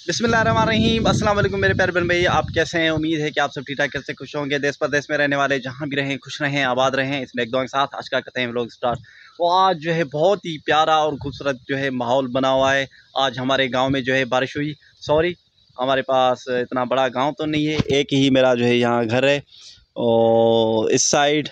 बिस्मिल्लाहिर्रहमानिर्रहीम। अस्सलाम वालेकुम मेरे प्यारे बहन भाई, आप कैसे हैं? उम्मीद है कि आप सब ठीक ठाक कैसे खुश होंगे। देश परदेश में रहने वाले जहाँ भी रहें खुश रहें, आबाद रहें। इस नेक दुआ के साथ आज का करते हैं व्लॉग स्टार्ट। तो आज जो है बहुत ही प्यारा और खूबसूरत जो है माहौल बना हुआ है। आज हमारे गाँव में जो है बारिश हुई। सॉरी, हमारे पास इतना बड़ा गाँव तो नहीं है, एक ही मेरा जो है यहाँ घर है। और इस साइड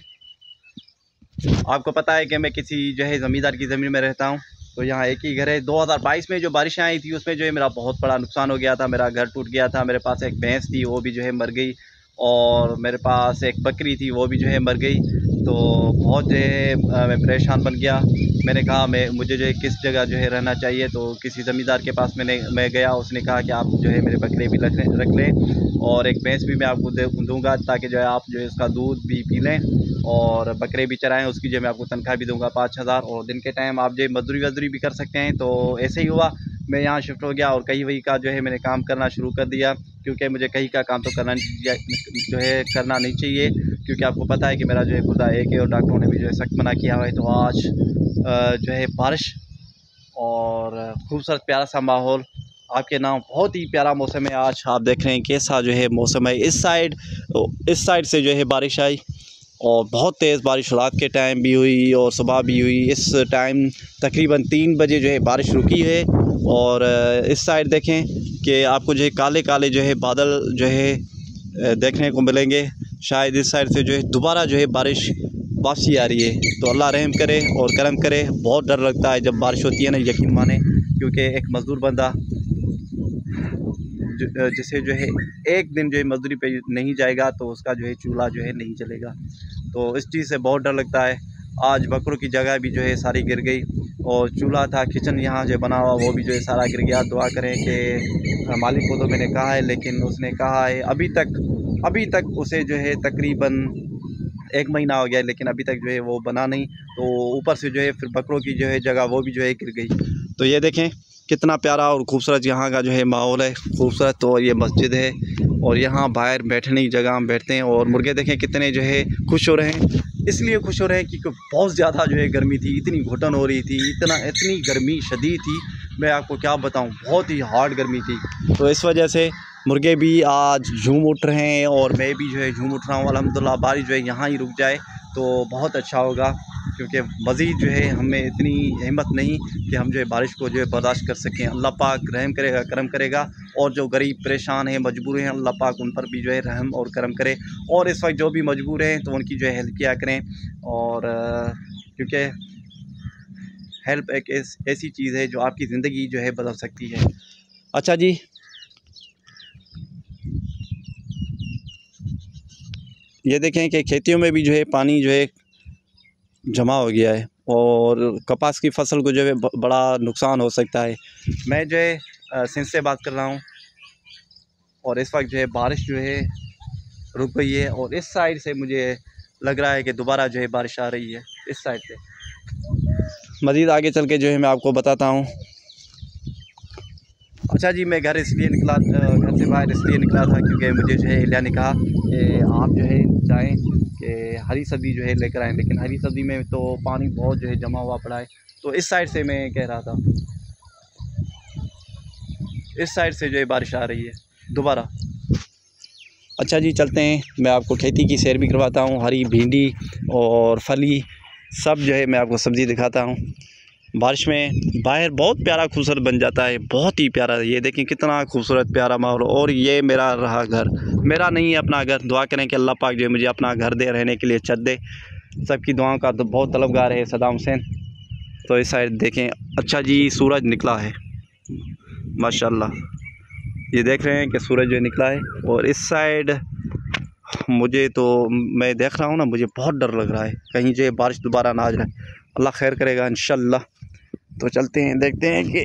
आपको पता है कि मैं किसी जो है ज़मींदार की ज़मीन में रहता हूँ, तो यहाँ एक ही घर है। 2022 में जो बारिशें आई थी उसमें जो है मेरा बहुत बड़ा नुकसान हो गया था, मेरा घर टूट गया था। मेरे पास एक भैंस थी, वो भी जो है मर गई, और मेरे पास एक बकरी थी, वो भी जो है मर गई। तो बहुत जो है मैं परेशान बन गया। मैंने कहा मुझे जो है किस जगह जो है रहना चाहिए। तो किसी ज़मींदार के पास मैं गया, उसने कहा कि आप जो है मेरे बकरे भी रख लें और एक भैंस भी मैं आपको दूँगा, ताकि जो है आप जो है उसका दूध भी पी लें और बकरे भी चराएं। उसकी जो मैं आपको तनख्वाह भी दूंगा 5,000, और दिन के टाइम आप जो मजदूरी भी कर सकते हैं। तो ऐसे ही हुआ, मैं यहाँ शिफ्ट हो गया और कहीं वही का जो है मैंने काम करना शुरू कर दिया, क्योंकि मुझे कहीं का काम तो करना नहीं चाहिए, क्योंकि आपको पता है कि मेरा जो है खुदा एक है और डॉक्टरों ने भी जो है सख्त मना किया हुआ है। तो आज जो है बारिश और खूबसूरत प्यारा सा माहौल आपके नाम, बहुत ही प्यारा मौसम है। आज आप देख रहे हैं कैसा जो है मौसम है। इस साइड से जो है बारिश आई और बहुत तेज़ बारिश रात के टाइम भी हुई और सुबह भी हुई। इस टाइम तकरीबन 3 बजे जो है बारिश रुकी है। और इस साइड देखें कि आपको जो है काले काले जो है बादल जो है देखने को मिलेंगे। शायद इस साइड से जो है दोबारा जो है बारिश वापसी आ रही है। तो अल्लाह रहम करे और करम करे। बहुत डर लगता है जब बारिश होती है ना, यकीन माने, क्योंकि एक मज़दूर बंदा जिसे जो है एक दिन जो है मजदूरी पे नहीं जाएगा तो उसका जो है चूल्हा जो है नहीं जलेगा। तो इस चीज़ से बहुत डर लगता है। आज बकरों की जगह भी जो है सारी गिर गई, और चूल्हा था, किचन यहाँ जो बना हुआ वो भी जो है सारा गिर गया। दुआ करें कि मालिक को तो मैंने कहा है, लेकिन उसने कहा है अभी तक उसे जो है तकरीबन 1 महीना हो गया है, लेकिन अभी तक जो है वो बना नहीं। तो ऊपर से जो है फिर बकरों की जो है जगह वो भी जो है गिर गई। तो ये देखें कितना प्यारा और खूबसूरत यहाँ का जो है माहौल है, खूबसूरत। तो ये मस्जिद है और यहाँ बाहर बैठने की जगह हम बैठते हैं। और मुर्गे देखें कितने जो है खुश हो रहे हैं। इसलिए खुश हो रहे हैं क्योंकि बहुत ज़्यादा जो है गर्मी थी, इतनी घुटन हो रही थी, इतनी गर्मी शदीद थी, मैं आपको क्या बताऊँ, बहुत ही हार्ड गर्मी थी। तो इस वजह से मुर्गे भी आज झूम उठ रहे हैं और मैं भी जो है झूम उठ रहा हूँ। अल्हम्दुलिल्लाह बारिश जो है यहाँ ही रुक जाए तो बहुत अच्छा होगा, क्योंकि मज़ीद जो है हमें इतनी हिम्मत नहीं कि हम जो है बारिश को जो है बर्दाश्त कर सकें। अल्लाह पाक रहम करेगा, करम करेगा। और जो गरीब परेशान हैं, मजबूर हैं, अल्लाह पाक उन पर भी जो है रहम और करम करे। और इस वक्त जो भी मजबूर हैं तो उनकी जो है हेल्प किया करें। और क्योंकि हेल्प एक ऐसी चीज़ है जो आपकी ज़िंदगी जो है बदल सकती है। अच्छा जी, ये देखें कि खेतियों में भी जो है पानी जो है जमा हो गया है और कपास की फसल को जो है बड़ा नुकसान हो सकता है। मैं जो है सिंध से बात कर रहा हूँ और इस वक्त जो है बारिश जो है रुक गई है, और इस साइड से मुझे लग रहा है कि दोबारा जो है बारिश आ रही है इस साइड से। मज़ीद आगे चल के जो है मैं आपको बताता हूँ। अच्छा जी, मैं घर से बाहर इसलिए निकला था क्योंकि मुझे जो है एलिया ने कहा कि आप जो है जाएँ कि हरी सब्ज़ी जो है लेकर आएँ, लेकिन हरी सब्ज़ी में तो पानी बहुत जो है जमा हुआ पड़ा है। तो इस साइड से मैं कह रहा था, इस साइड से जो है बारिश आ रही है दोबारा। अच्छा जी, चलते हैं, मैं आपको खेती की सैर भी करवाता हूँ। हरी भिंडी और फली सब जो है मैं आपको सब्ज़ी दिखाता हूँ। बारिश में बाहर बहुत प्यारा खूबसूरत बन जाता है, बहुत ही प्यारा। ये देखें कितना खूबसूरत प्यारा माहौल। और ये मेरा रहा घर, मेरा नहीं है, अपना घर। दुआ करें कि अल्लाह पाक जो है मुझे अपना घर दे, रहने के लिए छत दे। सबकी दुआओं का तो बहुत तलबगार है सदाम हुसैन। तो इस साइड देखें, अच्छा जी, सूरज निकला है माशाल्लाह। ये देख रहे हैं कि सूरज जो निकला है। और इस साइड मुझे तो, मैं देख रहा हूँ ना, मुझे बहुत डर लग रहा है कहीं जो बारिश दोबारा ना आ जाए। अल्लाह खैर करेगा इंशाल्लाह। तो चलते हैं, देखते हैं कि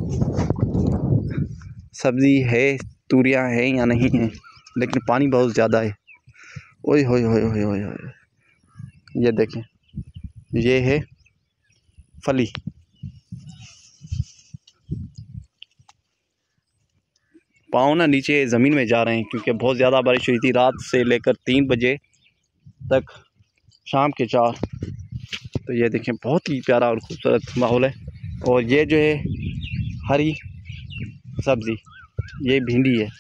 सब्ज़ी है, तूरियाँ हैं या नहीं हैं, लेकिन पानी बहुत ज़्यादा है। ओए होए होए होए होए होए, ये देखें, ये है फली। पाँव ना नीचे ज़मीन में जा रहे हैं क्योंकि बहुत ज़्यादा बारिश हुई थी रात से लेकर 3 बजे तक, शाम के 4। तो ये देखें बहुत ही प्यारा और खूबसूरत माहौल है। और ये जो है हरी सब्ज़ी, ये भिंडी है।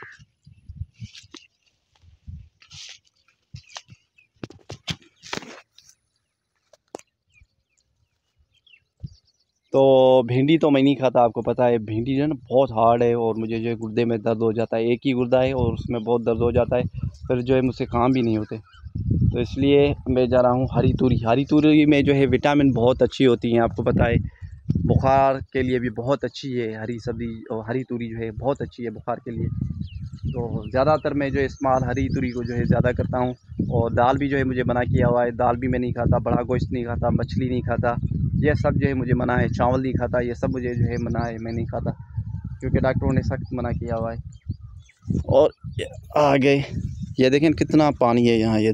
तो भिंडी तो मैं नहीं खाता, आपको पता है भिंडी जो है ना बहुत हार्ड है और मुझे जो है गुर्दे में दर्द हो जाता है। एक ही गुर्दा है और उसमें बहुत दर्द हो जाता है, फिर जो है मुझसे काम भी नहीं होते। तो इसलिए मैं जा रहा हूँ हरी तूरी। हरी तूरी में जो है विटामिन बहुत अच्छी होती हैं, आपको पता है बुखार के लिए भी बहुत अच्छी है हरी सब्ज़ी, और हरी तूरी जो है बहुत अच्छी है बुखार के लिए। तो ज़्यादातर मैं जो है इस्तेमाल हरी तूरी को जो है ज़्यादा करता हूँ। और दाल भी जो है मुझे मना किया हुआ है, दाल भी मैं नहीं खाता, बड़ा गोश्त नहीं खाता, मछली नहीं खाता, ये सब जो है मुझे मना है। चावल नहीं खाता, ये सब मुझे जो है मना है, मैं नहीं खाता क्योंकि डॉक्टरों ने सख्त मना किया हुआ है। और आगे ये देखें कितना पानी है यहाँ,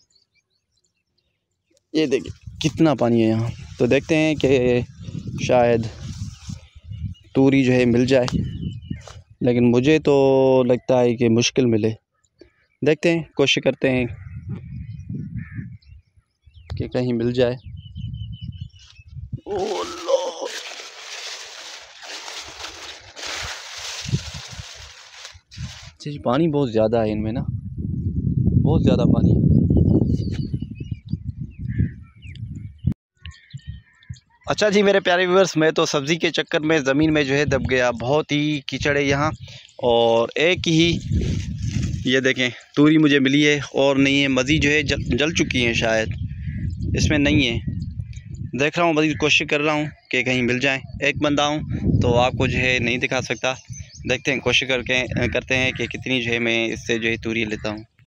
ये देखें कितना पानी है यहाँ। तो देखते हैं कि शायद तूरी जो है मिल जाए, लेकिन मुझे तो लगता है कि मुश्किल मिले। देखते हैं, कोशिश करते हैं कि कहीं मिल जाए। ओह लो, जी पानी बहुत ज़्यादा है इनमें ना, बहुत ज़्यादा पानी है। अच्छा जी मेरे प्यारे व्यूअर्स, मैं तो सब्ज़ी के चक्कर में ज़मीन में जो है दब गया। बहुत ही कीचड़ है यहाँ, और एक ही ये देखें तूरी मुझे मिली है और नहीं है, मज़ीद जो है जल चुकी हैं शायद, इसमें नहीं है। देख रहा हूँ, मज़ीद कोशिश कर रहा हूँ कि कहीं मिल जाए। एक बंदा हूँ तो आपको जो है नहीं दिखा सकता। देखते हैं, कोशिश करते हैं कि कितनी जो है मैं इससे जो है तूरी लेता हूँ।